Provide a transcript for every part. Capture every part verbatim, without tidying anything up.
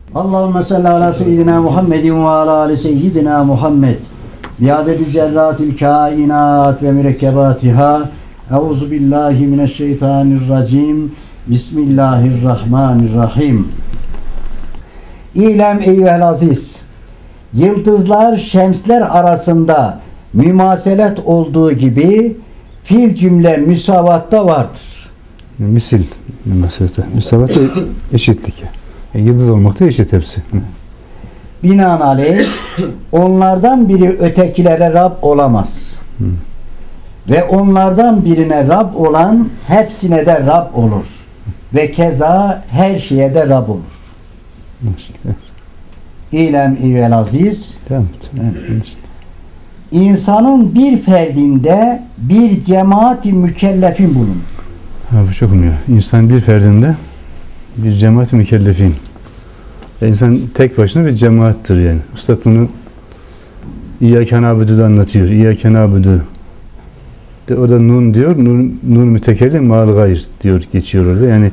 Allahümme salli ala seyyidina Muhammedin ve ala ali seyyidina Muhammed bi adedi zerratil kainat ve mürekkebatiha. Euzu billahi mineşşeytanirracim. Bismillahirrahmanirrahim. İlem eyyuhel aziz, yıldızlar şemsler arasında mümaselet olduğu gibi fiil cümle müsavatta vardır. Misil mümaselete. Müsavatta eşitlik. Yani yıldız olmakta eşit hepsi. Binaenaleyh onlardan biri ötekilere Rab olamaz. Hı. Ve onlardan birine Rab olan hepsine de Rab olur. Ve keza her şeye de Rab olur. İşte. İlem eyyuhel aziz. Tamam. Tamam. İnsanın bir ferdinde bir cemaati mükellefin bulunur. Ha, bu çok umuyor. İnsan bir ferdinde bir cemaat mükellefin. İnsan tek başına bir cemaattir yani. Üstad bunu İyyâke na'budu'da anlatıyor. İyyâke na'budu. Orada nun diyor. Nun, nun mütekellim ma'al gayr diyor. Geçiyor orada. Yani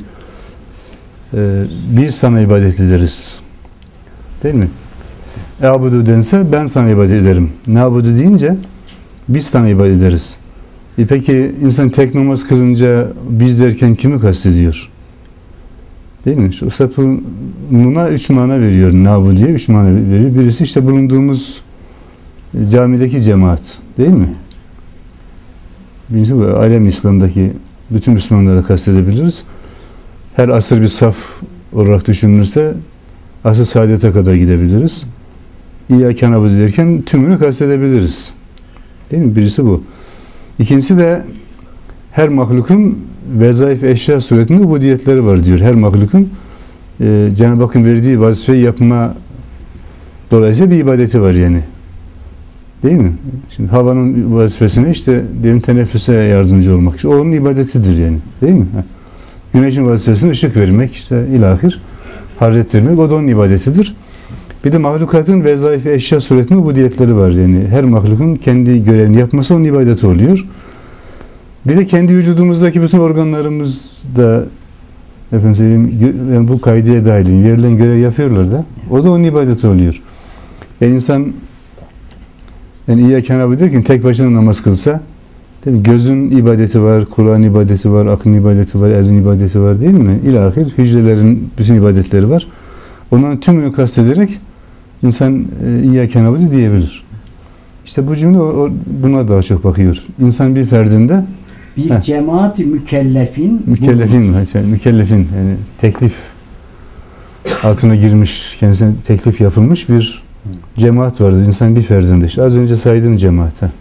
e, biz sana ibadet ederiz. Değil mi? E'budu dense ben sana ibadet ederim. Na'budu deyince biz sana ibadet ederiz. E peki insan tek namaz kılınca biz derken kimi kastediyor? Değil mi? Şu Üstad bu nuna üç mana veriyor. Na'budu diye üç mana veriyor. Birisi işte bulunduğumuz camideki cemaat. Değil mi? Birincisi bu alem İslam'daki bütün Müslümanları kastedebiliriz. Her asır bir saf olarak düşünülürse asr-ı saadete kadar gidebiliriz. İyyâke na'budu derken tümünü kastedebiliriz. Değil mi? Birisi bu. İkincisi de her mahlukun vezaif eşya suretinde ubudiyetleri var diyor. Her mahlukun e, Cenab-ı Hakk'ın verdiği vazifeyi yapma dolayısıyla bir ibadeti var yani. Değil mi? Şimdi havanın vazifesine işte diyelim teneffüse yardımcı olmak. İşte o onun ibadetidir yani. Değil mi? Güneşin vazifesine ışık vermek, işte ilahir harret vermek, o da onun ibadetidir. Bir de mahlukatın vezaife eşya suretinde ubudiyetleri var yani. Her mahlukun kendi görevini yapması onun ibadeti oluyor. Bir de kendi vücudumuzdaki bütün organlarımız da efendim söyleyeyim, yani bu kaideye dahil verilen görev yapıyorlar da o da onun ibadeti oluyor. Yani insan yani İyyâke na'budu derken tek başına namaz kılsa değil mi? Gözün ibadeti var, kulağın ibadeti var, aklın ibadeti var, elin ibadeti var değil mi? İlahir hücrelerin bütün ibadetleri var. Onların tümünü kastederek insan İyyâke na'budu diyebilir. İşte bu cümle o, o, buna daha çok bakıyor. İnsan bir ferdinde bir heh, cemaat-i mükellefin mükellefin, yani mükellefin yani teklif altına girmiş, kendisine teklif yapılmış bir cemaat vardır. İnsan bir ferdinde. İşte az önce saydığın cemaat. Ha.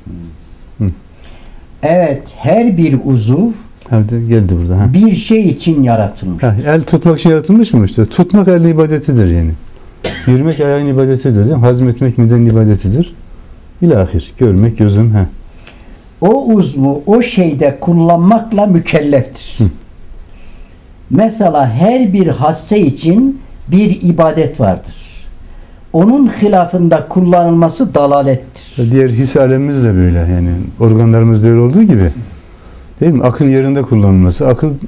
Evet, her bir uzuv Hadi geldi burada. Ha. Bir şey için yaratılmış. Ha, el tutmak için yaratılmış mı işte? Tutmak elin ibadetidir yani. Yürümek ayağın ibadetidir. Değil mi? Hazmetmek midenin ibadetidir. İlahir. Görmek gözün. Ha. O uzvu o şeyde kullanmakla mükelleftir. Hı. Mesela her bir hasse için bir ibadet vardır. Onun hilafında kullanılması dalalettir. Diğer his alemimiz de böyle yani. Organlarımız böyle olduğu gibi. Değil mi? Akıl yerinde kullanılması. Akılın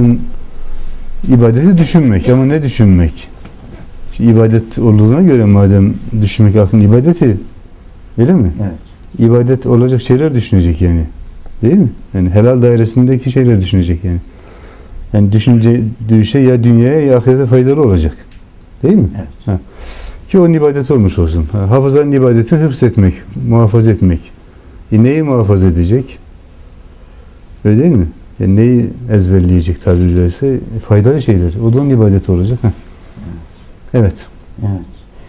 ibadeti düşünmek. Ama ne düşünmek? İşte ibadet olduğuna göre madem düşünmek aklın ibadeti, öyle mi? Evet. İbadet olacak şeyler düşünecek yani. Değil mi? Yani helal dairesindeki şeyler düşünecek yani. Yani düşünce şey ya dünyaya ya ahirete faydalı olacak. Değil mi? Evet. Ha. Ki onun ibadeti olmuş olsun. Ha. Hafızanın ibadetini hıfz etmek, muhafaza etmek. E neyi muhafaza edecek? Öyle değil mi? Yani neyi ezberleyecek tabiri caizse? Faydalı şeyler. O da onun ibadeti olacak. Ha. Evet. Evet.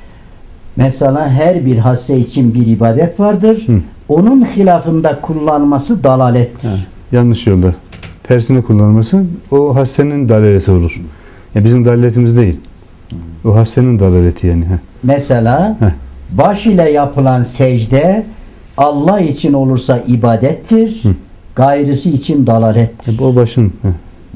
Mesela her bir hasse için bir ibadet vardır. Hı. Onun hilafında kullanması dalalettir. Ha. Yanlış yolda. Tersine kullanılması o hassenin dalaleti olur. Yani bizim dalaletimiz değil. O hassenin dalaleti yani. Ha. Mesela Heh. baş ile yapılan secde Allah için olursa ibadettir. Hı. Gayrısı için dalalettir. O başın. Hı.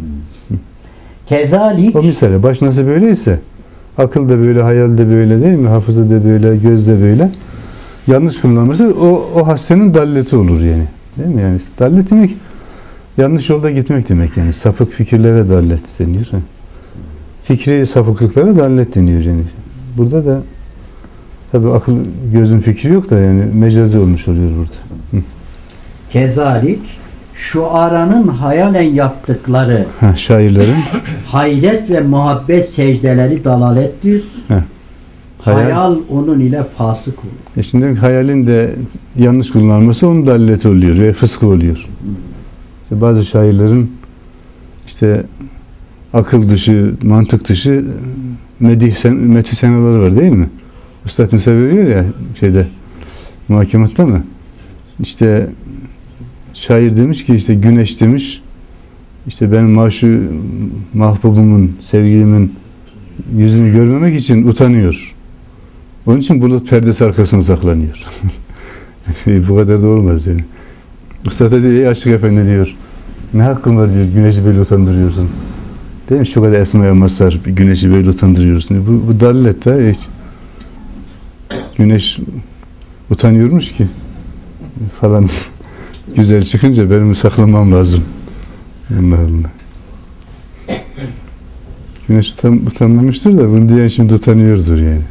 Kezalik. O misal baş nasıl böyleyse akıl da böyle, hayal de böyle değil mi? Hafıza da böyle, göz de böyle. Yanlış kullanması o, o hassenin dalleti olur yani. Değil mi? Yani dallet demek yanlış yolda gitmek demek yani. Sapık fikirlere dallet deniyor. Fikri sapıklıklara dallet deniyor yani. Burada da tabi akıl gözün fikri yok da yani mecazi olmuş oluyor burada. Hı. Kezalik şu aranın hayalen yaptıkları Ha, şairlerin hayret ve muhabbet secdeleri dalalettir. Heh. Hayal, Hayal- onun ile fasık olur. E şimdi hayalin de yanlış kullanılması onun dalileti oluyor ve fıskı oluyor. İşte bazı şairlerin işte akıl dışı, mantık dışı medih sen, metü senaları var değil mi? Üstad mesela veriyor ya şeyde muhakematta mı? İşte şair demiş ki işte güneş demiş işte ben maşu mahbubumun, sevgilimin yüzünü görmemek için utanıyor. Onun için bulut perdesi arkasına saklanıyor. Bu kadar da olmaz yani. Üstad diyor, ey aşık efendi diyor. Ne hakkın var diyor, güneşi böyle utandırıyorsun. Değil mi? Şu kadar esmaya mazhar bir güneşi böyle utandırıyorsun. Bu, bu dalilet de hiç. Güneş utanıyormuş ki falan güzel çıkınca benim saklamam lazım. Allah Allah. Güneş utan, utanmamıştır da bunu diyen şimdi utanıyordur yani.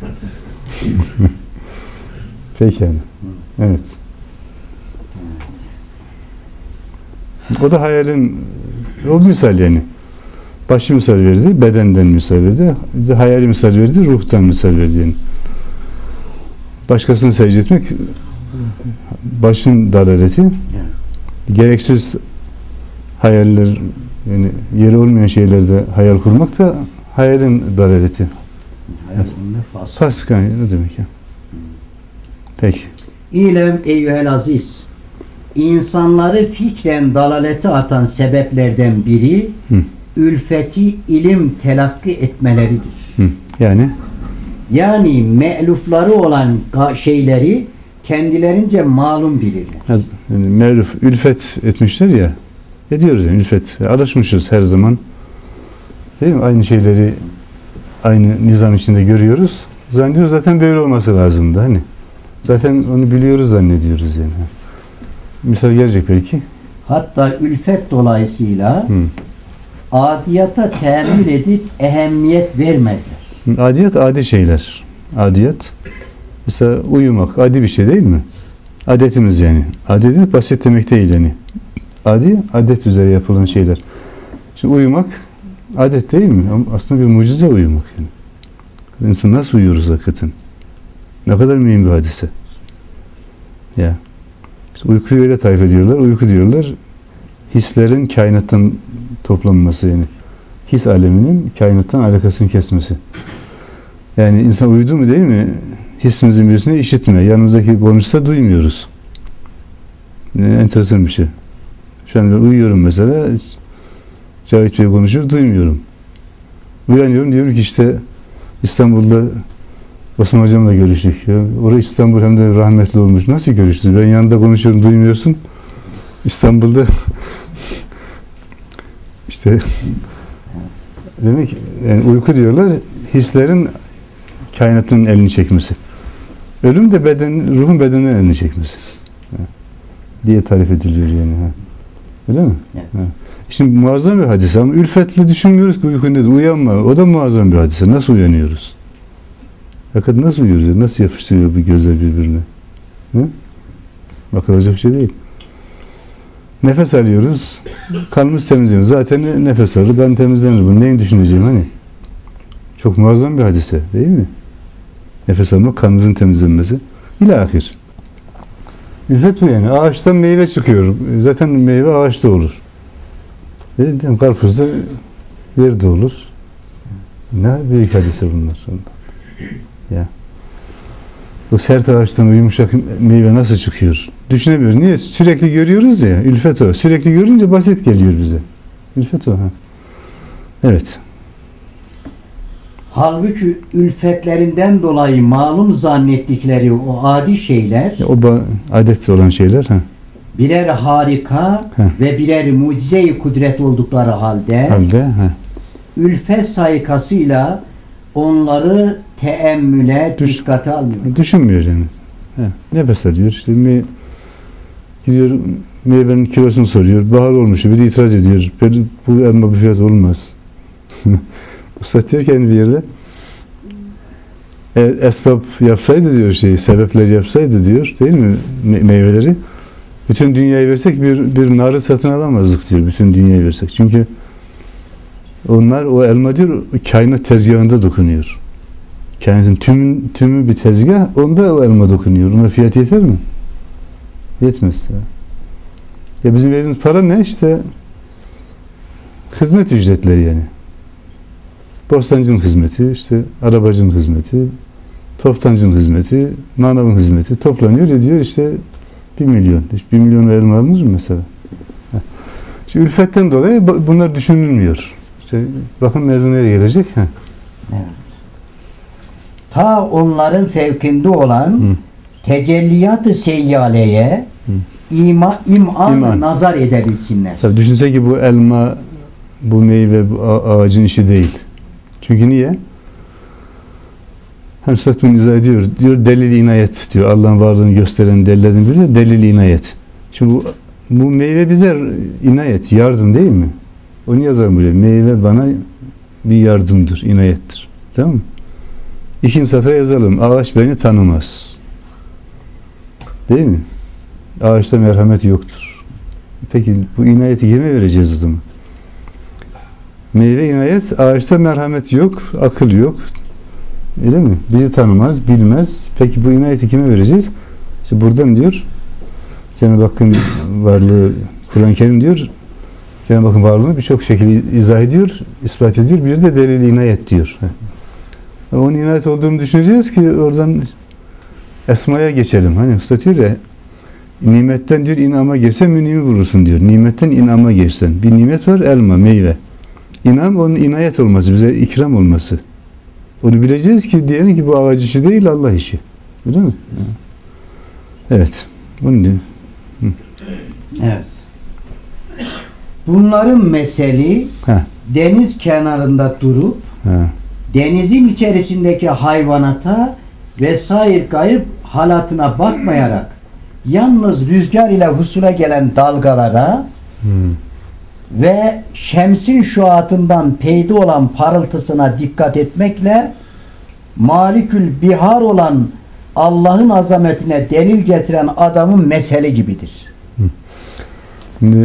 Peki yani. Evet. O da hayalin o misal yani. Başı misal verdi, bedenden misal verdi. Hayali misal verdi, ruhtan misal verdi yani. Başkasını secde etmek başın dalaleti. Gereksiz hayaller yani yeri olmayan şeylerde hayal kurmak da hayalin dalaleti. Fasık. Fasık yani ne demek ya? Peki. İlem eyyühel aziz. İnsanları fikren dalalete atan sebeplerden biri Hı. ülfeti ilim telakki etmeleridir. Hı. Yani Yani me'lufları olan ga- şeyleri kendilerince malum bilirler. yani mevluf, ülfet etmişler ya. Ediyoruz yani ülfet. Alışmışız her zaman. Değil mi? Aynı şeyleri aynı nizam içinde görüyoruz. Zannediyoruz zaten böyle olması lazımdı. Hani zaten onu biliyoruz zannediyoruz yani. Misal gelecek belki. Hatta ülfet dolayısıyla Hı. adiyata teemmül edip ehemmiyet vermezler. Adiyat adi şeyler. Adiyat mesela uyumak adi bir şey değil mi? Adetimiz yani. Adet basit demek değil yani. Adi adet üzere yapılan şeyler. Şimdi uyumak adet değil mi? Ama aslında bir mucize uyumak yani. İnsan nasıl uyuyoruz hakikaten? Ne kadar mühim bir hadise. Ya. İşte uykuyu öyle tarif ediyorlar. Uyku diyorlar. Hislerin kainattan toplanması yani. His aleminin kainattan alakasını kesmesi. Yani insan uyudu mu değil mi? Hissimizin birisini işitmiyor. Yanımızdaki konuşsa duymuyoruz. Yani enteresan bir şey. Şu an ben uyuyorum mesela. Cavit Bey konuşuyor, duymuyorum. Uyanıyorum diyorum ki işte İstanbul'da Osman Hocam'la görüştük. Ya. Orası İstanbul hem de rahmetli olmuş. Nasıl görüştünüz? Ben yanında konuşuyorum, duymuyorsun. İstanbul'da işte demek yani uyku diyorlar hislerin kainatın elini çekmesi. Ölüm de beden, ruhun bedenden elini çekmesi. Ha. Diye tarif ediliyor yani. Ha. Öyle mi? Evet. Ha. Şimdi muazzam bir hadise ama ülfetle düşünmüyoruz ki uyku nedir? Uyanma. O da muazzam bir hadise. Nasıl uyanıyoruz? Hakikaten nasıl uyuyoruz? Nasıl yapıştırıyor bu gözler birbirine? Hı? Bakılacak bir şey değil. Nefes alıyoruz. Kanımız temizleniyor. Zaten nefes alır. Ben temizlenir. Bunu neyin düşüneceğim hani? Çok muazzam bir hadise. Değil mi? Nefes almak, kanımızın temizlenmesi. İlahir. Ülfet bu yani. Ağaçtan meyve çıkıyor. Zaten meyve ağaçta olur. Değil mi? Karpuzda yerde olur. Ne büyük hadise bunlar. Ya. O sert ağaçtan o yumuşak meyve nasıl çıkıyor? Düşünemiyoruz. Niye? Sürekli görüyoruz ya. Ülfet o. Sürekli görünce basit geliyor bize. Ülfet o. Ha. Evet. Halbuki ülfetlerinden dolayı malum zannettikleri o adi şeyler Ya, o ba- adet olan şeyler. Ha. birer harika Heh. ve birer mucize-i kudret oldukları halde Halde. Ha. ülfet saykasıyla onları teemmüle, Düş- dikkate almıyor. Düşünmüyor yani. Ha. Nefes alıyor. İşte me- gidiyor meyvenin kilosunu soruyor. Bahar olmuş. Bir de itiraz ediyor. Ben, bu elma bu fiyat olmaz. Usta diyor ki bir yerde e, esbab yapsaydı diyor şeyi, sebepler yapsaydı diyor, değil mi? Me- meyveleri. Bütün dünyayı versek bir, bir narı satın alamazdık diyor. Bütün dünyayı versek. Çünkü onlar, o elma diyor, kainat tezgahında dokunuyor. Kainatın tümü, tümü bir tezgah, onda o elma dokunuyor. Ona fiyat yeter mi? Yetmez. Ya bizim verdiğimiz para ne? İşte hizmet ücretleri yani. Bostancının hizmeti, işte arabacının hizmeti, toptancının hizmeti, manavın hizmeti toplanıyor, ediyor işte bir milyon. Bir milyon elma alınır mı mesela? İşte ülfetten dolayı bunlar düşünülmüyor. İşte bakın mevzu nereye gelecek? Heh. Evet. Ta onların fevkinde olan Hı. tecelliyat-ı seyyaleye Hı. ima, im'an İman. nazar edebilsinler. Tabii düşünse ki bu elma, bu meyve, bu ağacın işi değil. Çünkü niye? Hem Üstad bunu izah ediyor. Diyor delil inayet diyor. Allah'ın varlığını gösteren delillerden biri de delil inayet. Şimdi bu, bu meyve bize inayet, yardım değil mi? Onu yazarım böyle. Meyve bana bir yardımdır, inayettir. Tamam mı? İkinci satıra yazalım. Ağaç beni tanımaz. Değil mi? Ağaçta merhamet yoktur. Peki bu inayeti kime vereceğiz o zaman? Meyve inayet, ağaçta merhamet yok, akıl yok. Öyle mi? Bizi tanımaz, bilmez. Peki bu inayeti kime vereceğiz? İşte buradan diyor, Cenab-ı Hakk'ın varlığı, Kur'an-ı Kerim diyor, Cenab-ı Hakk'ın varlığını birçok şekilde izah ediyor, ispat ediyor. Bir de delil inayet diyor. Onun inayet olduğunu düşüneceğiz ki oradan esmaya geçelim. Hani Usta diyor ya, nimetten diyor inama girsen münimi vurursun diyor. Nimetten inama girsen. Bir nimet var, elma, meyve. İnam onun inayet olması, bize ikram olması. Onu bileceğiz ki diyelim ki bu ağaç işi değil, Allah işi. Öyle mi? Evet. Onu diyor. Hı. Evet. Bunların meseli ha. deniz kenarında durup ha. denizin içerisindeki hayvanata vesaire gayb halatına bakmayarak yalnız rüzgar ile husule gelen dalgalara hmm. ve şemsin şuatından peyda olan parıltısına dikkat etmekle malikül bihar olan Allah'ın azametine delil getiren adamın mesele gibidir. Şimdi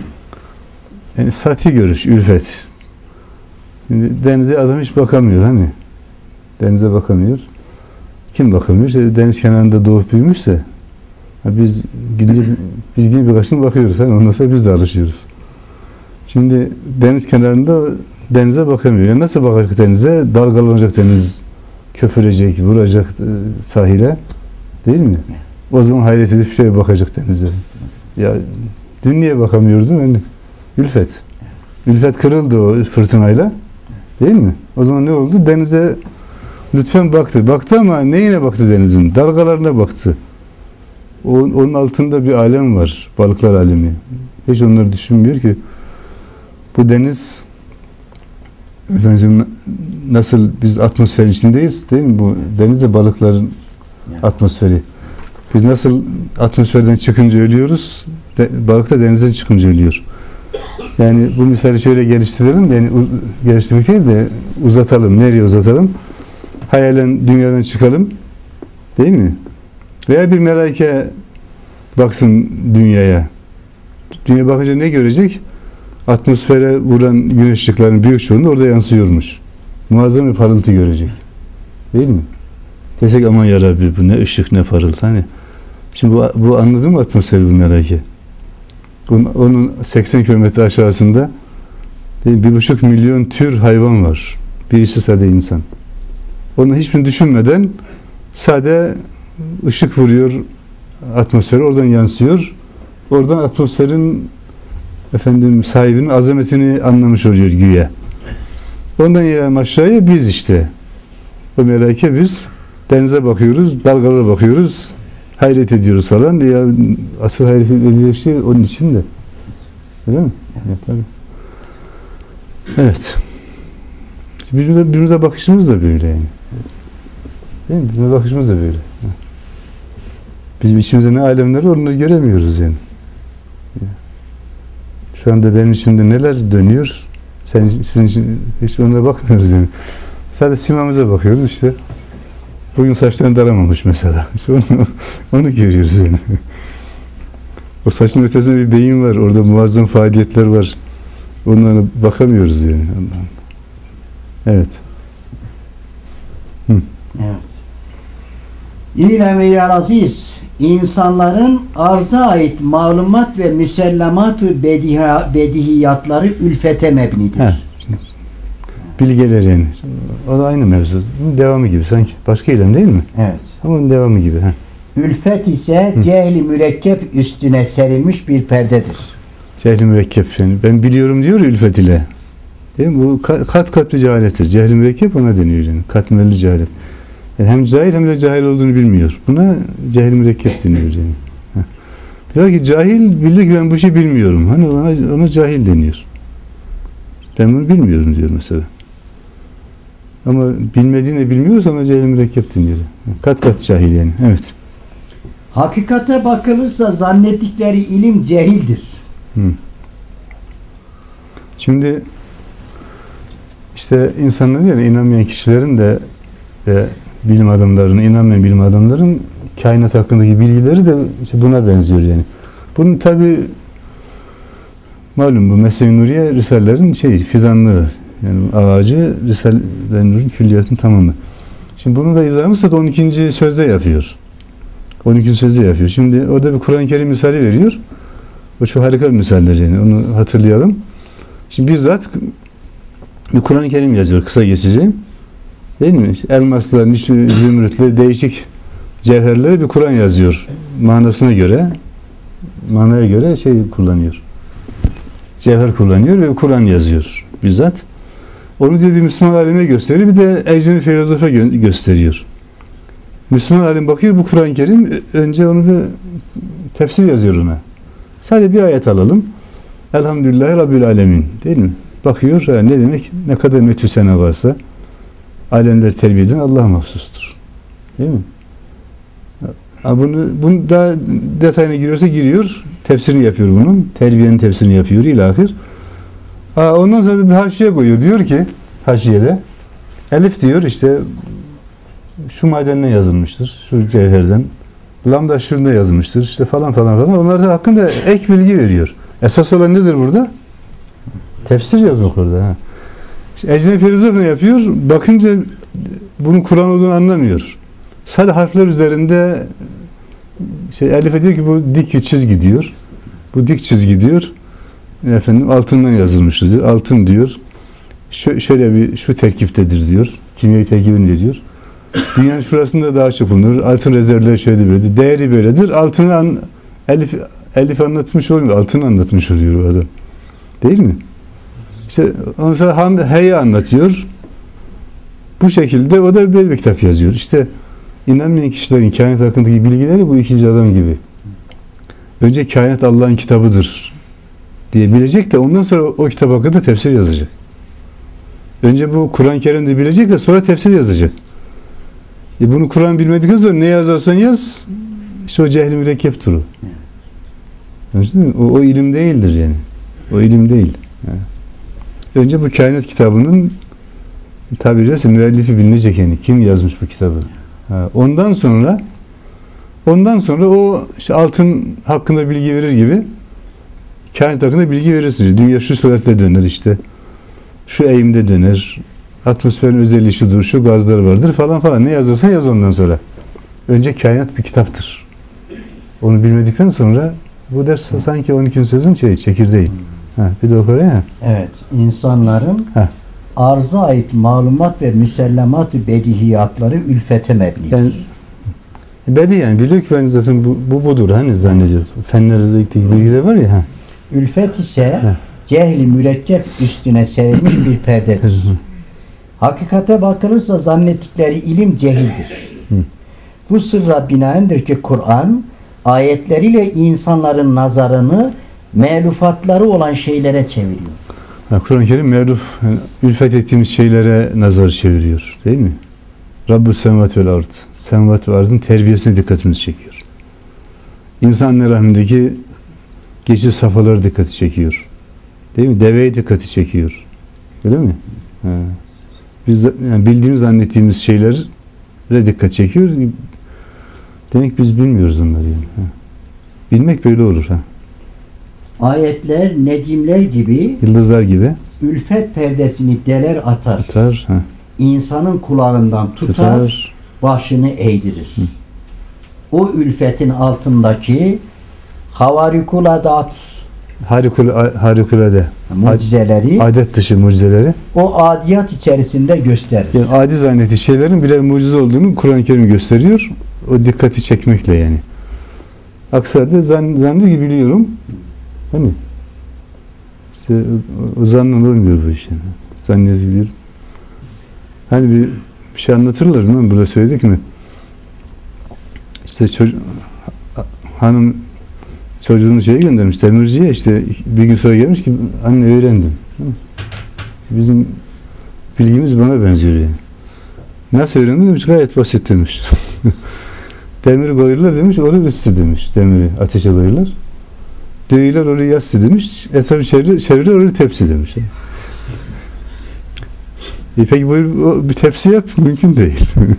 yani sati görüş, ülfet. Şimdi denize adam hiç bakamıyor hani. Denize bakamıyor. Kim bakamıyor? İşte deniz kenarında doğup büyümüşse biz gidince biz gibi birkaç gün bakıyoruz. Hani ondan sonra biz de alışıyoruz. Şimdi deniz kenarında denize bakamıyor. Yani nasıl bakacak denize? Dalgalanacak deniz, köpürecek, vuracak sahile. Değil mi? O zaman hayret edip şeye bakacak denize. Ya dün niye bakamıyordun? Yani, ülfet. Ülfet kırıldı o fırtınayla. Değil mi? O zaman ne oldu? Denize lütfen baktı. Baktı ama neyine baktı denizin? Dalgalarına baktı. Onun altında bir alem var. Balıklar alemi. Hiç onları düşünmüyor ki. Bu deniz efendim, nasıl biz atmosferin içindeyiz değil mi? Bu deniz de balıkların atmosferi. Biz nasıl atmosferden çıkınca ölüyoruz? De, balık da denizden çıkınca ölüyor. Yani bu misali şöyle geliştirelim. Yani uz, geliştirmek değil de uzatalım. Nereye uzatalım? Hayalen dünyadan çıkalım. Değil mi? Veya bir melaike baksın dünyaya. Dünya bakınca ne görecek? Atmosfere vuran güneş ışıklarının büyük çoğunluğu orada yansıyormuş. Muazzam bir parıltı görecek. Değil mi? Desek aman yarabbi bu ne ışık ne parıltı. Hani. Şimdi bu, bu anladın mı atmosferi bu melaike? Onun, onun seksen kilometre aşağısında bir buçuk milyon tür hayvan var. Birisi sade insan. Onu hiçbirini düşünmeden sade ışık vuruyor atmosfere, oradan yansıyor. Oradan atmosferin efendim sahibinin azametini anlamış oluyor güya. Ondan ilerleyen aşağıya biz işte. O melaike biz denize bakıyoruz, dalgalara bakıyoruz, hayret ediyoruz falan. Ya asıl hayret edilecek şey onun için de. Öyle mi? Evet, tabii. Evet. Birbirimize, birbirimize bakışımız da böyle yani. Değil mi? Birbirimize bakışımız da böyle. Bizim içimizde ne alemler var onları göremiyoruz yani. Şu anda benim içimde neler dönüyor? Sen, sizin için hiç onlara bakmıyoruz yani. Sadece simamıza bakıyoruz işte. Bugün saçlarını daramamış mesela. İşte onu, onu görüyoruz yani. O saçın ötesinde bir beyin var. Orada muazzam faaliyetler var. Onlara bakamıyoruz yani. Evet. Hı. Evet. İlem-i aziz, insanların arza ait malumat ve müsellemat-ı bediha, bedihiyatları ülfete mebnidir. Heh. Bilgeler yani. O da aynı mevzu. Devamı gibi sanki. Başka ilem değil mi? Evet. Ama onun devamı gibi. Heh. Ülfet ise cehli mürekkep üstüne serilmiş bir perdedir. Cehli mürekkep yani. Ben biliyorum diyor ülfet ile. Değil mi? Bu kat kat bir cehalettir. Cehli mürekkep ona deniyor yani. Katmerli cehalet. Yani hem cahil hem de cahil olduğunu bilmiyor. Buna cehli mürekkep deniyor yani. Heh. Diyor ki cahil biliyor ki ben bu şeyi bilmiyorum. Hani ona, ona cahil deniyor. Ben bunu bilmiyorum diyor mesela. Ama bilmediğini bilmiyorsa ona cehil mürekkep deniyor. Kat kat cahil yani. Evet. Hakikate bakılırsa zannettikleri ilim cehildir. Hı. Şimdi işte insanların yani inanmayan kişilerin de ve bilim adamlarının, inanmayan bilim adamlarının kainat hakkındaki bilgileri de işte buna benziyor yani. Bunun tabi malum bu Mesnevi Nuriye Risalelerin şey fidanlığı yani ağacı Risale-i Nur'un külliyatının tamamı. Şimdi bunu da izahını on ikinci sözde yapıyor. on ikinci sözde yapıyor. Şimdi orada bir Kur'an-ı Kerim misali veriyor. O şu harika bir misaldir yani. Onu hatırlayalım. Şimdi bizzat bir Kur'an-ı Kerim yazıyor. Kısa geçeceğim. Değil mi? İşte elmasla, nişi, zümrütle değişik cevherleri bir Kur'an yazıyor. Manasına göre manaya göre şey kullanıyor. Cevher kullanıyor ve Kur'an yazıyor bizzat. Onu diyor bir Müslüman alime gösteriyor. Bir de ecnebi filozofa gö- gösteriyor. Müslüman alim bakıyor bu Kur'an-ı Kerim. Önce onu bir tefsir yazıyor ona. Sadece bir ayet alalım. Elhamdülillahi Rabbil Alemin. Değil mi? Bakıyor yani ne demek? Ne kadar metü sene varsa alemler terbiye eden Allah'a mahsustur. Değil mi? Bunu, bunu daha detayına giriyorsa giriyor. Tefsirini yapıyor bunun. Terbiyenin tefsirini yapıyor ilahir. Ondan sonra bir haşiye koyuyor. Diyor ki haşiyede elif diyor işte şu madenden yazılmıştır. Şu cevherden. Lam da şurada yazılmıştır. İşte falan falan falan. Onlar da hakkında ek bilgi veriyor. Esas olan nedir burada? Tefsir yazmak orada. Ha. İşte ecnebi filozof ne yapıyor? Bakınca bunun Kur'an olduğunu anlamıyor. Sadece harfler üzerinde şey elif diyor ki bu dik bir çizgi diyor. Bu dik çizgi diyor. Efendim altından yazılmıştır diyor. Altın diyor. Şö şöyle bir şu terkiptedir diyor. Kimyayı terkibini diyor. Dünyanın şurasında daha çok bulunur. Altın rezervleri şöyle böyle. Değeri böyledir. Altını an, elif elif anlatmış olmuyor. Altını anlatmış oluyor bu adam. Değil mi? İşte ondan sonra ham, heyi anlatıyor. Bu şekilde o da bir, bir kitap yazıyor. İşte inanmayan kişilerin kainat hakkındaki bilgileri bu ikinci adam gibi. Önce kainat Allah'ın kitabıdır diye bilecek de ondan sonra o kitap hakkında tefsir yazacak. Önce bu Kur'an-ı Kerim'de bilecek de sonra tefsir yazacak. E bunu Kur'an bilmedikten sonra ne yazarsan yaz işte o cehli mürekkep turu. O, o ilim değildir yani. O ilim değil. Yani. Önce bu kainat kitabının tabiri caizse müellifi bilinecek yani. Kim yazmış bu kitabı? Ha, ondan sonra ondan sonra o işte altın hakkında bilgi verir gibi kainat hakkında bilgi verirsiniz. Dünya şu süratle döner işte. Şu eğimde döner. Atmosferin özelliği şudur, şu gazlar vardır falan falan. Ne yazarsan yaz ondan sonra. Önce kainat bir kitaptır. Onu bilmedikten sonra bu ders sanki on ikinci sözün şey, çekirdeği. Ha, bir de okur ya. Evet. İnsanların ha. arza ait malumat ve müsellemat-ı bedihiyatları ülfete mebnidir. Yani, bedi yani biliyor ki ben zaten bu, bu budur hani zannediyor. Fenlerdeki bilgiler var ya. Ha. Ülfet ise ha. cehli mürekkep üstüne serilmiş bir perdedir. Hakikate bakılırsa zannettikleri ilim cehildir. Hı. Bu sırra binaendir ki Kur'an ayetleriyle insanların nazarını melufatları olan şeylere çeviriyor. Kur'an-ı Kerim mevluf, yani ülfet ettiğimiz şeylere nazar çeviriyor. Değil mi? Rabbus semavat vel ard. Semavat ve arzın terbiyesine dikkatimizi çekiyor. İnsan anne rahmindeki geçici safhalara dikkati çekiyor. Değil mi? Deveye dikkati çekiyor. Öyle mi? Ha. Biz yani bildiğimiz, zannettiğimiz şeyler dikkat çekiyor. Demek biz bilmiyoruz onları yani. Ha. Bilmek böyle olur. Ha. Ayetler necimler gibi, Yıldızlar gibi ülfet perdesini deler atar. atar. Ha. İnsanın kulağından tutar, Tutar. başını eğdirir. Hı. O ülfetin altındaki havarikuladat Harikula, harikulade. mucizeleri Adet dışı mucizeleri. o adiyat içerisinde gösterir. Yani adi zannettiği şeylerin birer mucize olduğunu Kur'an-ı Kerim gösteriyor. O dikkati çekmekle yani. Aksi halde zan, zannediyor ki biliyorum. Hani işte o, o zannın olmuyor bu iş yani. Zannediyor biliyorum. Hani bir, bir şey anlatırlar mı? Burada söyledik mi? İşte çocuk, hanım çocuğunu şeye göndermiş, demirciye, işte bir gün sonra gelmiş ki anne öğrendim. Bizim bilgimiz bana benziyor yani. Nasıl öğrendin demiş, gayet basit demiş. Demiri koyurlar demiş, oraya ıssı demiş, demiri ateşe koyurlar. Döyüler oraya yassı demiş, etrafı çevre, çevre oraya tepsi demiş. E peki buyur bir tepsi yap, mümkün değil.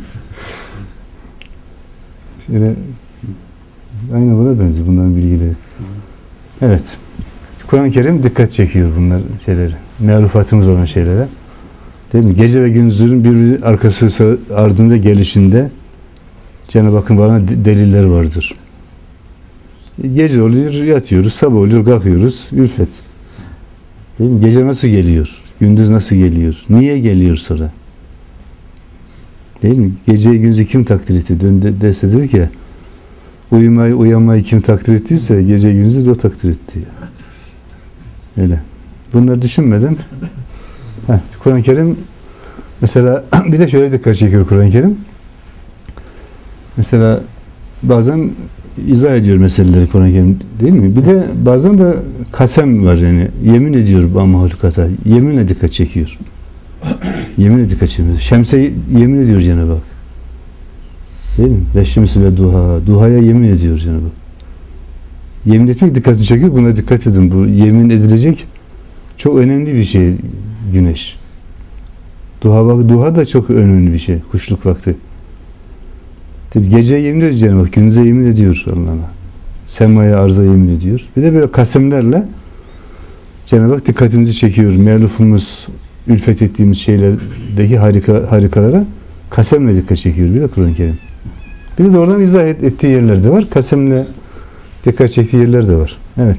Şöyle, aynı buna benziyor bunların bilgileri. Evet. Kur'an-ı Kerim dikkat çekiyor bunlar şeyleri. Mealufatımız olan şeylere. Değil mi? Gece ve gündüzün birbiri arkası ardında gelişinde Cenab-ı Hakk'ın bana deliller vardır. Gece oluyor, yatıyoruz. Sabah oluyor, kalkıyoruz. Ülfet. Değil mi? Gece nasıl geliyor? Gündüz nasıl geliyor? Niye geliyor sonra? Değil mi? Geceyi gündüzü kim takdir etti? Dön dese dedi ki uyumayı, uyanmayı kim takdir ettiyse gece gündüzü de o takdir etti. Öyle. Bunları düşünmeden Kur'an-ı Kerim mesela bir de şöyle dikkat çekiyor Kur'an-ı Kerim. Mesela bazen izah ediyor meseleleri Kur'an-ı Kerim, değil mi? Bir de bazen de kasem var yani. Yemin ediyor bu mahlukata. Yeminle dikkat çekiyor. Yeminle dikkat çekiyor. Şemse yemin ediyor Cenab-ı Hak. Değil mi? Ve şemsi ve duha. Duhaya yemin ediyor Cenab-ı Hak. Yemin etmek dikkatini çekiyor. Buna dikkat edin. Bu yemin edilecek çok önemli bir şey güneş. Duha, duha da çok önemli bir şey. Kuşluk vakti. Geceye yemin ediyor Cenab-ı Hak. Gündüze yemin ediyor Allah'a. Semaya, arza yemin ediyor. Bir de böyle kasemlerle Cenab-ı Hak dikkatimizi çekiyor. Mealufumuz, ülfet ettiğimiz şeylerdeki harika, harikalara kasemle dikkat çekiyor. Bir de Kur'an-ı Kerim. Bir de oradan izah et, ettiği yerler de var. Kasemle dikkat çektiği yerler de var. Evet.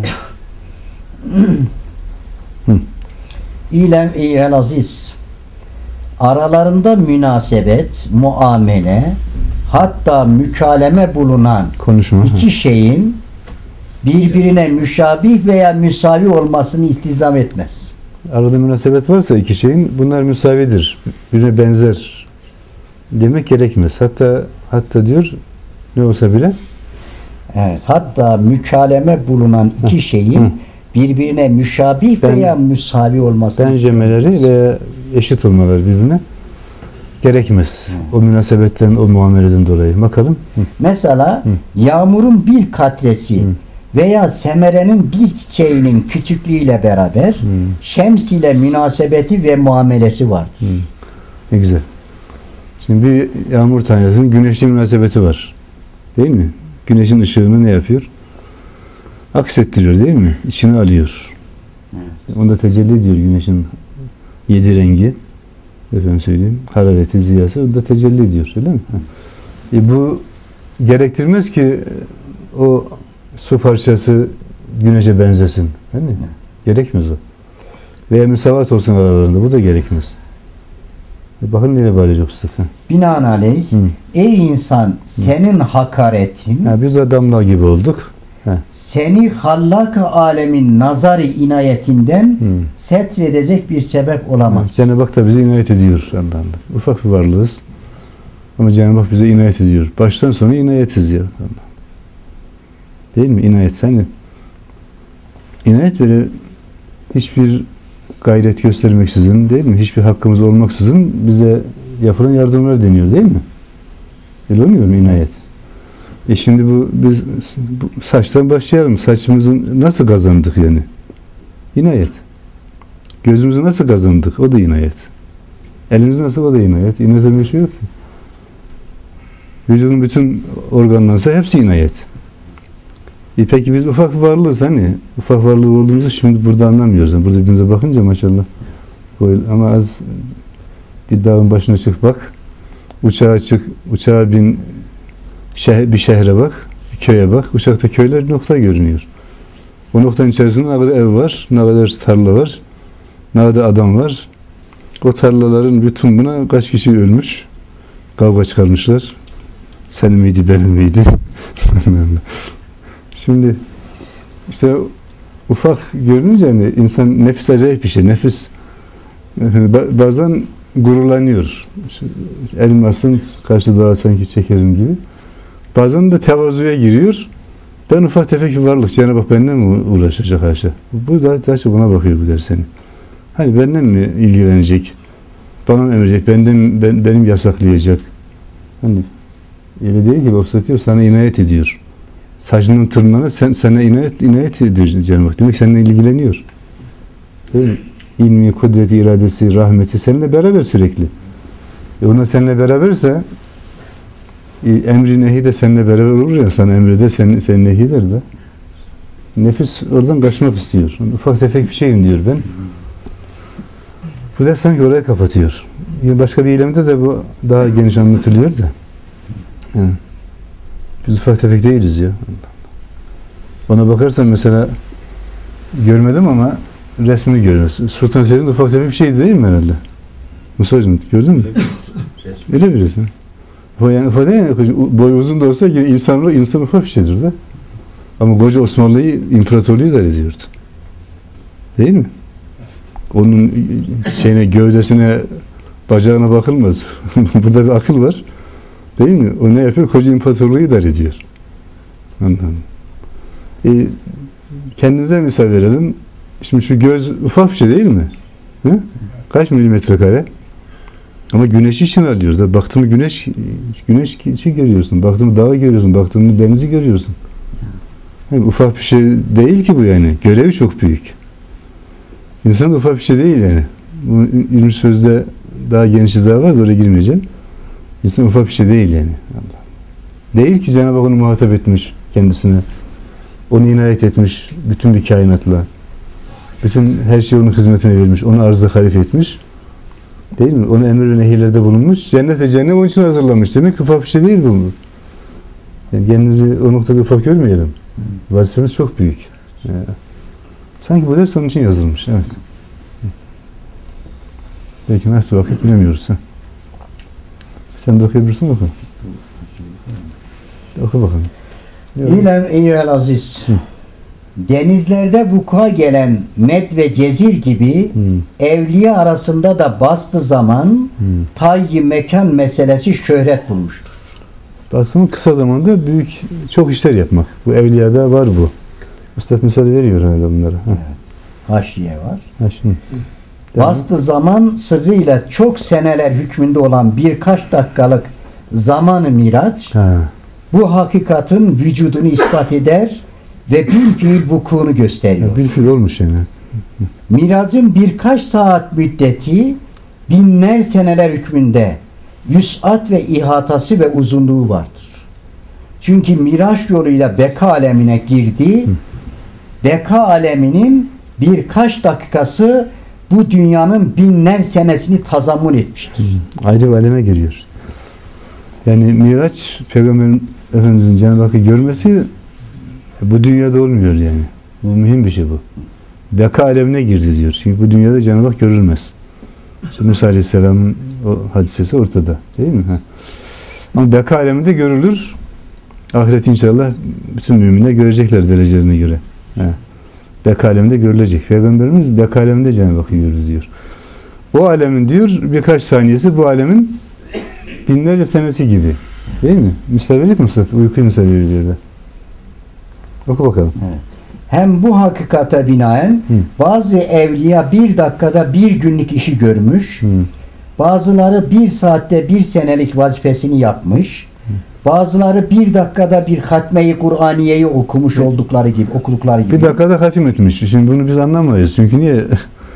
Evet. İlem eyyel aziz, aralarında münasebet, muamele, hatta mükaleme bulunan konuşma iki şeyin birbirine müşabih veya müsavi olmasını istizam etmez. Arada münasebet varsa iki şeyin, bunlar müsavidir. Birbirine benzer demek gerekmez. Hatta hatta diyor ne olsa bile. Evet. Hatta mükaleme bulunan iki şeyin Hı. birbirine müşabih ben, veya müsavi olmasını benzemeleri veya eşit olmaları birbirine gerekmez. Hı. O münasebetten, o muameleden dolayı. Bakalım. Hı. Mesela Hı. yağmurun bir katresi Hı. veya semerenin bir çiçeğinin küçüklüğüyle beraber Hı. şems ile münasebeti ve muamelesi vardır. Hı. Ne güzel. Şimdi bir yağmur tanesinin güneşle münasebeti var. Değil mi? Güneşin ışığını ne yapıyor? Aksettiriyor değil mi? İçine alıyor. Evet. Onda tecelli ediyor güneşin yedi rengi. Efendim söyleyeyim. Harareti, ziyası onda tecelli ediyor. Öyle mi? E bu gerektirmez ki o su parçası güneşe benzesin. Değil mi? Evet. Gerekmez o. Veya müsavat olsun aralarında. Bu da gerekmez. E bakın nereye bağlayacak Mustafa? Binaenaleyh Hı. ey insan senin hakaretin ha, biz de damla gibi olduk. Ha. Seni hallaka alemin nazarı inayetinden Hı. setredecek bir sebep olamaz. Ha, Cenab-ı Hak da bize inayet ediyor Allah'ım. Ufak bir varlığız. Ama Cenab-ı Hak bize inayet ediyor. Baştan sona inayetiz ya. Değil mi? İnayet. Hani inayet böyle hiçbir gayret göstermeksizin, değil mi? Hiçbir hakkımız olmaksızın bize yapılan yardımlar deniyor, değil mi? Öyle olmuyor mu inayet? E şimdi bu biz bu saçtan başlayalım. Saçımızı nasıl kazandık yani? İnayet. Gözümüzü nasıl kazandık? O da inayet. Elimizi nasıl? O da inayet. İnayet bir şey yok ki. Vücudun bütün organlarsa hepsi inayet. E peki biz ufak bir varlığız hani. Ufak varlığı olduğumuzu şimdi burada anlamıyoruz. Yani burada birbirimize bakınca maşallah. Böyle. Ama az bir dağın başına çık bak. Uçağa çık, uçağa bin, şeh bir şehre bak, bir köye bak. Uçakta köyler nokta görünüyor. O noktanın içerisinde ne kadar ev var, ne kadar tarla var, ne kadar adam var. O tarlaların bütün buna kaç kişi ölmüş, kavga çıkarmışlar. Sen miydi, benim miydi? Şimdi işte ufak görününce hani insan nefis acayip bir şey. Nefis bazen gururlanıyor. Elmasın karşı dağa sanki çekerim gibi. Bazen de tevazuya giriyor. Ben ufak tefek bir varlık. Cenab-ı Hak benimle mi uğraşacak haşa? Bu da daha buna bakıyor bu der seni. Hani benimle mi ilgilenecek? Bana mı emredecek? Benden, ben, benim yasaklayacak. Hani öyle değil ki. Oksatıyor, sana inayet ediyor. Saçının tırnağına sen, sana inayet, inayet ediyor Cenab-ı Hak. Demek seninle ilgileniyor. Değil mi? İlmi, kudreti, iradesi, rahmeti seninle beraber sürekli. E ona seninle beraberse e, emri nehi de seninle beraber olur ya, sana emreder, sen, sen nehi der de. Nefis oradan kaçmak istiyor. Ufak tefek bir şeyim diyor ben. Bu ders sanki orayı kapatıyor. Yine başka bir ilimde de bu daha geniş anlatılıyor da. Yani biz ufak tefek değiliz ya. Ona bakarsan mesela görmedim ama resmini görüyorsun. Sultan Selim ufak tefek bir şey değil mi herhalde? Musa'cığım gördün mü? Öyle bir resim. O yani ufak değil mi? Boy uzun da olsa insan, insan ufak bir şeydir de. Ama koca Osmanlı'yı, imparatorluğu idare ediyordu. Değil mi? Onun şeyine, gövdesine, bacağına bakılmaz. Burada bir akıl var. Değil mi? O ne yapıyor? Koca imparatorluğu idare ediyor. Anladım. E, kendimize misal verelim. Şimdi şu göz ufak bir şey değil mi? Hı? Kaç milimetre kare? Ama güneşi için alıyor da. Baktığını güneş, güneş için görüyorsun. Baktığını dağı görüyorsun. Baktığını denizi görüyorsun. Yani ufak bir şey değil ki bu yani. Görevi çok büyük. İnsan da ufak bir şey değil yani. Bu yirmi sözde daha geniş izah var da oraya girmeyeceğim. İnsan ufak bir şey değil yani. Değil ki Cenab-ı Hak onu muhatap etmiş kendisine. Onu inayet etmiş bütün bir kainatla. Bütün her şeyi onun hizmetine vermiş. Onu arıza harif etmiş. Değil mi? Onu emir ve nehirlerde bulunmuş. Cennete cennet onun için hazırlamış. Demek ki ufak bir şey değil bu. Yani kendimizi o noktada ufak görmeyelim. Vazifemiz çok büyük. Yani sanki bu ders onun için yazılmış. Evet. Belki nasıl vakit bilemiyoruz. Ha? Sen de okuyabilirsin, oku. Oku bakalım. İlem eyyühel aziz. Hı. Denizlerde vuku'a gelen med ve cezir gibi hmm. evliya arasında da bastı zaman hmm. tayyi mekan meselesi şöhret bulmuştur. Aslında kısa zamanda büyük çok işler yapmak. Bu evliyada var bu. Üstad misal veriyor herhalde bunlara. Evet. Haşiye var. Haşiye. Bastı zaman sırrıyla çok seneler hükmünde olan birkaç dakikalık zaman-ı miraç ha. bu hakikatin vücudunu ispat eder ve bir fiil vukuunu gösteriyor. Ya bir fiil olmuş yani. Miracın birkaç saat müddeti binler seneler hükmünde vüs'at ve ihatası ve uzunluğu vardır. Çünkü miraç yoluyla beka alemine girdi. Hı. Beka aleminin birkaç dakikası bu dünyanın binler senesini tazammun etmiştir. Hı. Ayrı bir aleme giriyor. Yani miraç Peygamberin Efendimizin Cenab-ı Hakk'ı görmesi bu dünyada olmuyor yani. Bu mühim bir şey bu. Beka alemine girdi diyor. Çünkü bu dünyada Cenab-ı Hak görülmez. İşte Musa Aleyhisselam'ın o hadisesi ortada. Değil mi? Ha. Ama beka aleminde görülür. Ahiret inşallah bütün müminler görecekler derecelerine göre. Ha. Beka aleminde görülecek. Peygamberimiz beka aleminde Cenab-ı Hakk'ı gördü diyor. O alemin diyor birkaç saniyesi bu alemin binlerce senesi gibi. Değil mi? Misal verecek mi Mustafa? Uykuyu misal veriyor da. Oku bakalım. Evet. Hem bu hakikate binaen Hı. bazı evliya bir dakikada bir günlük işi görmüş. Hı. Bazıları bir saatte bir senelik vazifesini yapmış. Hı. Bazıları bir dakikada bir hatme-i Kur'aniye'yi okumuş Hı. oldukları gibi, okudukları gibi. Bir dakikada hatim etmiş. Şimdi bunu biz anlamayız. Çünkü niye?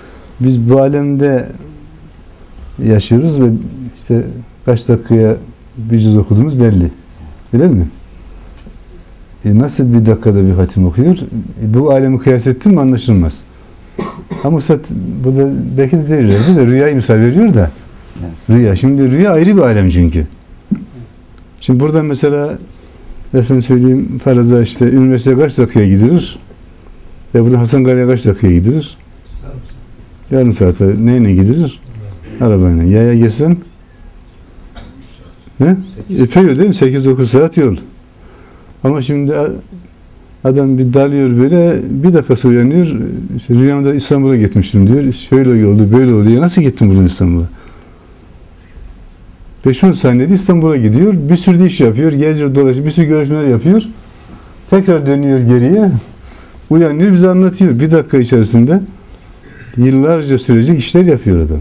Biz bu alemde yaşıyoruz ve işte kaç dakikaya bir cüz okuduğumuz belli. Öyle mi? E nasıl bir dakikada bir hatim okuyor? E bu alemi kıyas ettin mi anlaşılmaz. Ama Üstad burada belki de değillerdi de rüyayı misal veriyor da. Evet. Rüya. Şimdi rüya ayrı bir alem çünkü. Şimdi burada mesela efendim söyleyeyim faraza işte üniversiteye kaç dakikaya gidilir? Ve burada Hasankale'ye kaç dakikaya gidilir? Yarım saate neyle gidilir? Arabayla. Yaya geçsen he? Epey değil mi? sekiz dokuz saat yol. Ama şimdi adam bir dalıyor böyle, bir dakika uyanıyor, işte rüyamda İstanbul'a gitmiştim diyor. Şöyle oldu, böyle oldu. Ya nasıl gittin buradan İstanbul'a? beş on saniyede İstanbul'a gidiyor, bir sürü iş yapıyor, geziyor, dolaşıyor, bir sürü görüşmeler yapıyor. Tekrar dönüyor geriye, uyanıyor, bize anlatıyor. Bir dakika içerisinde yıllarca sürecek işler yapıyor adam.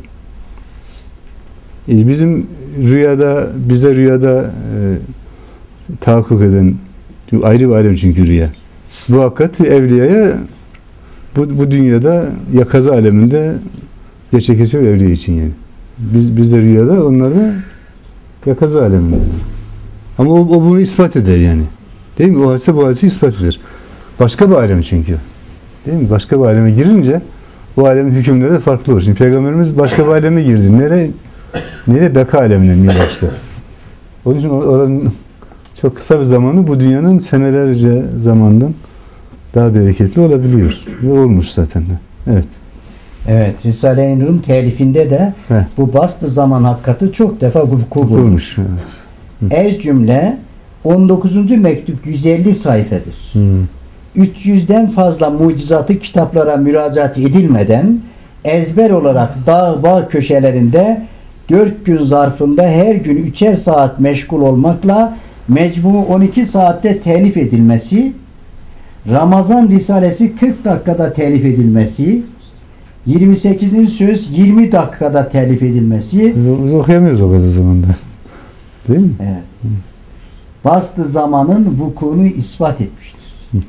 E bizim rüyada, bize rüyada e, tahakkuk eden, ayrı bir alem çünkü rüya. Bu hakikat evliyaya bu, bu dünyada yakaza aleminde gerçekleşiyor evliya için yani. Biz biz de rüyada, onlar da yakaza aleminde. Ama o, o bunu ispat eder yani. Değil mi? O hadise bu hadise ispat eder. Başka bir alem çünkü. Değil mi? Başka bir aleme girince o alemin hükümleri de farklı olur. Şimdi Peygamberimiz başka bir aleme girdi. Nereye? Nereye? Beka alemine Miraç'ta. Onun için oranın çok kısa bir zamanı bu dünyanın senelerce zamandan daha bereketli olabiliyor. Ve olmuş zaten de. Evet. Evet. Risale-i Nur'un telifinde de evet. bu bastı zaman hakikati çok defa vuku bulmuş. Evet. Ez cümle on dokuzuncu mektup yüz elli sayfadır. Hmm. üç yüzden fazla mucizatı kitaplara müracaat edilmeden ezber olarak dağ bağ köşelerinde dört gün zarfında her gün üçer saat meşgul olmakla mecmu on iki saatte telif edilmesi, Ramazan Risalesi kırk dakikada telif edilmesi, yirmi sekizinci söz yirmi dakikada telif edilmesi. Okuyamıyoruz o kadar zamanda. Değil mi? Evet. Bastı zamanın vukuunu ispat etmiştir.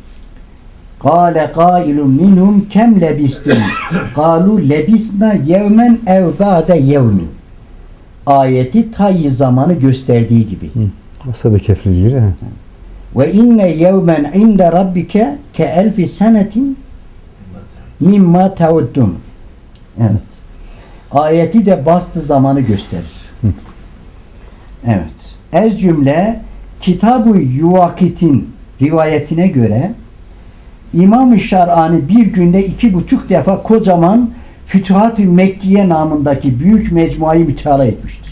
Kâle kâilun minhum kem lebistum kâlu lebisna yevmen ev ba'de yevmin. Ayeti tayyi zamanı gösterdiği gibi. Asabı kefli gibi. Ve inne yevmen inde rabbike ke elfi senetin mimma teuddun. Evet. Ayeti de bastı zamanı gösterir. Hı. Evet. Ez cümle Kitab-ı Yuvakit'in rivayetine göre İmam-ı Şar'ani bir günde iki buçuk defa kocaman Fütuhat-ı Mekkiye namındaki büyük mecmuayı müteala etmiştir.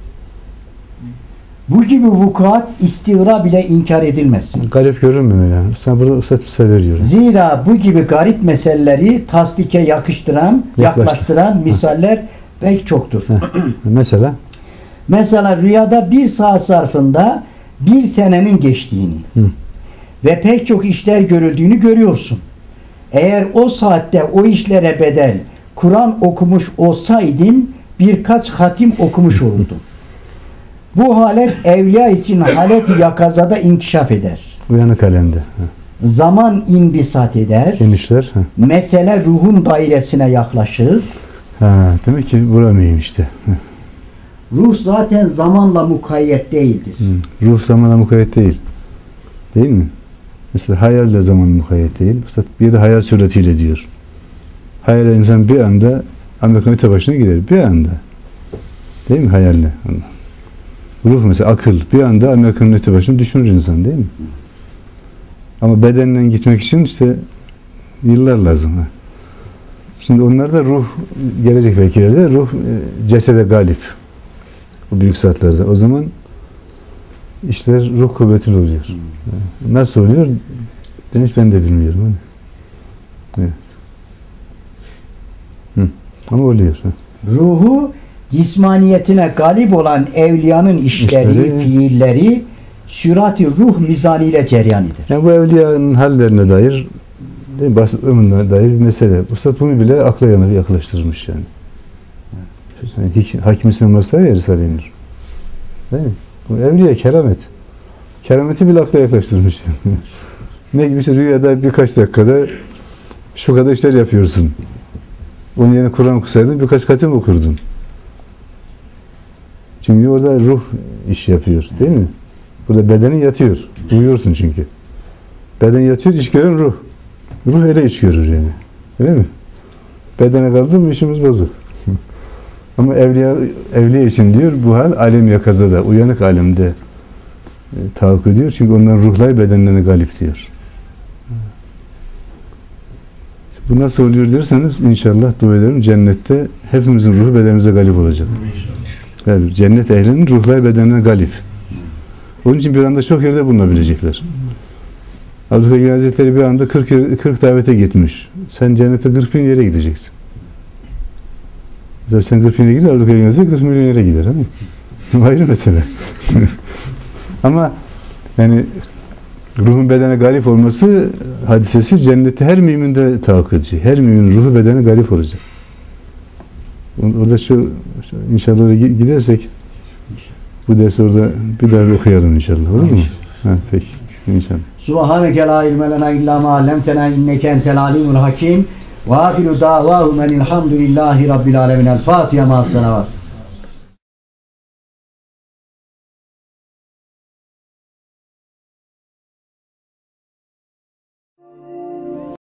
Bu gibi vukuat istiğra bile inkar edilmez. Garip görünmüyor yani. Sen burada ısıtmışsa veriyorum. Zira bu gibi garip meseleleri tasdike yakıştıran, Yaklaştı. yaklaştıran misaller pek çoktur. Mesela? Mesela rüyada bir saat zarfında bir senenin geçtiğini Hı. ve pek çok işler görüldüğünü görüyorsun. Eğer o saatte o işlere bedel Kur'an okumuş olsaydın birkaç hatim okumuş olurdun. Bu halet evliya için halet-i yakazada inkişaf eder. Uyanık alemde. Zaman inbisat eder. Genişler. Ha. Mesele ruhun dairesine yaklaşır. Ha, demek ki buramıyım işte. Ruh zaten zamanla mukayyet değildir. Hı. Ruh zamanla mukayyet değil. Değil mi? Mesela hayal de zamanla mukayyet değil. Mesela bir de hayal suretiyle diyor. Hayal insan bir anda Amerikan öte başına gider. Bir anda. Değil mi hayalle? Ruh mesela akıl. Bir anda Amerikan'ın öte başına düşünür insan değil mi? Ama bedenle gitmek için işte yıllar lazım. Şimdi onlarda ruh gelecek belki ileride. Ruh cesede galip. O büyük saatlerde. O zaman işler ruh kuvvetli oluyor. Nasıl oluyor? Demiş ben de bilmiyorum. Evet. Hı. Ama oluyor. Ruhu cismaniyetine galip olan evliyanın işleri, işleri fiilleri sürat-i ruh mizaniyle cereyan eder. Yani bu evliyanın hallerine dair, basitliğine dair bir mesele. Üstad bunu bile akla yaklaştırmış yani. yani Hakim İsmail Mazhar ya Risale-i Nur. Değil mi? Bu evliya keramet. Kerameti bile akla yaklaştırmış. Yani. Ne gibi işte rüyada birkaç dakikada şu kadar işler yapıyorsun. Onun yerine Kur'an okusaydın birkaç hatim okurdun. Çünkü orada ruh iş yapıyor, değil mi? Burada bedenin yatıyor. Uyuyorsun çünkü. Beden yatıyor, iş gören ruh. Ruh öyle iş görür yani. Öyle mi? Bedene kaldı mı işimiz bozuk. Ama evliya, evliya için diyor bu hal alem yakazada, uyanık alemde e, tahakkuk ediyor. Çünkü onların ruhları bedenlerine galip diyor. Bu nasıl oluyor derseniz inşallah dua ederim cennette hepimizin ruhu bedenimize galip olacak. Yani cennet ehlinin ruhları bedenine galip. Onun için bir anda çok yerde bulunabilecekler. Abdülkadir Hazretleri bir anda kırk, kırk davete gitmiş. Sen cennete kırk bin yere gideceksin. Zaten sen kırk bin yere gider, Abdülkadir Hazretleri kırk milyon yere gider. Hani? Ayrı mesele. Ama yani ruhun bedene galip olması hadisesi cennette her müminde tahakkuk edecek. Her müminin ruhu bedene galip olacak. Orada şu, şu inşallah oraya gidersek bu dersi orada bir daha bir okuyalım inşallah. Olur mu? Ha, peki. İnşallah. Subhaneke la ilme lena illa ma allamtena inneke entel alimul hakim. Ve ahiru davahum enilhamdülillahi rabbil alemin. El Fatiha ma'as salavat.